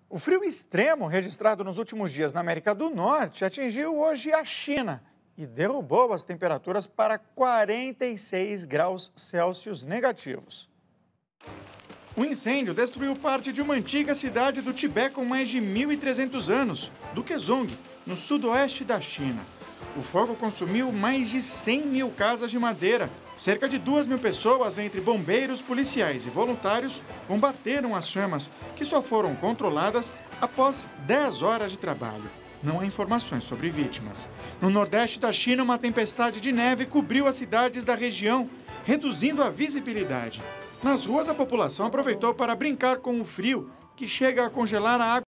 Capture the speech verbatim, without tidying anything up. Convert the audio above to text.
O frio extremo registrado nos últimos dias na América do Norte atingiu hoje a China e derrubou as temperaturas para quarenta e seis graus Celsius negativos. O incêndio destruiu parte de uma antiga cidade do Tibete com mais de mil e trezentos anos, do Quezong, no sudoeste da China. O fogo consumiu mais de cem mil casas de madeira. Cerca de duas mil pessoas, entre bombeiros, policiais e voluntários, combateram as chamas, que só foram controladas após dez horas de trabalho. Não há informações sobre vítimas. No nordeste da China, uma tempestade de neve cobriu as cidades da região, reduzindo a visibilidade. Nas ruas, a população aproveitou para brincar com o frio, que chega a congelar a água